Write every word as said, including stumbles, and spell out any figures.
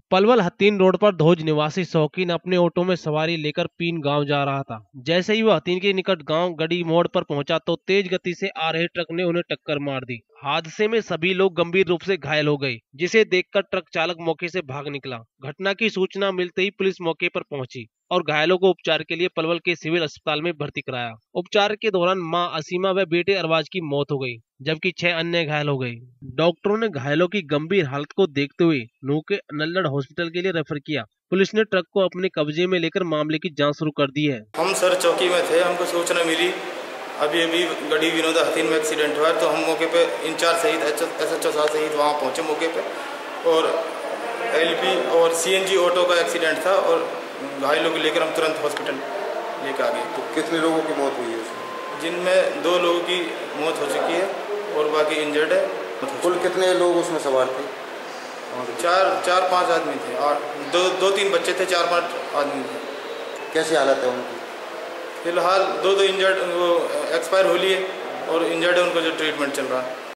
Palwal Hathin road पर धोज निवासी शौकीन अपने ऑटो में सवारी लेकर पीन गांव जा रहा था। जैसे ही वह हथीन के निकट गांव गड़ी मोड़ पर पहुंचा तो तेज गति से आ रहे ट्रक ने उन्हें टक्कर मार दी। हादसे में सभी लोग गंभीर रूप से घायल हो गए, जिसे देखकर ट्रक चालक मौके से भाग निकला। घटना की सूचना मिलते ही पुलिस मौके पर पहुंची और घायलों को उपचार के लिए पलवल के सिविल अस्पताल में भर्ती कराया। उपचार के दौरान मां असीमा व बेटे अरबाज की मौत हो गई, जबकि छह अन्य घायल हो गए। डॉक्टरों ने घायलों की गंभीर हालत को देखते हुए नूह के नल्लड़ हॉस्पिटल के लिए रेफर किया। पुलिस ने ट्रक को अपने कब्जे में लेकर मामले की जांच शुरू कर दी है। हम सर चौकी में थे, हमको सूचना मिली अभी अभी गड़ी विनोद हथीन में एक्सीडेंट हुआ है, तो हम मौके पे इंचार्ज सहित एस एच ओ साहब सहित वहाँ पहुँचे मौके पे, और एलपी और सीएनजी ऑटो का एक्सीडेंट था और घायलों को लेकर हम तुरंत हॉस्पिटल लेकर आ गए। तो कितने लोगों की मौत हुई है इसमें? जिनमें दो लोगों की मौत हो चुकी है और बाकी इंजर्ड है। कुल कितने लोग उसमें सवार थे? चार चार पाँच आदमी थे और दो दो तीन बच्चे थे, चार पाँच आदमी थे। कैसी हालत है उनकी? फिलहाल दो दो इंजर्ड वो एक्सपायर हो लिए और इंजर्ड है, उनको जो ट्रीटमेंट चल रहा है।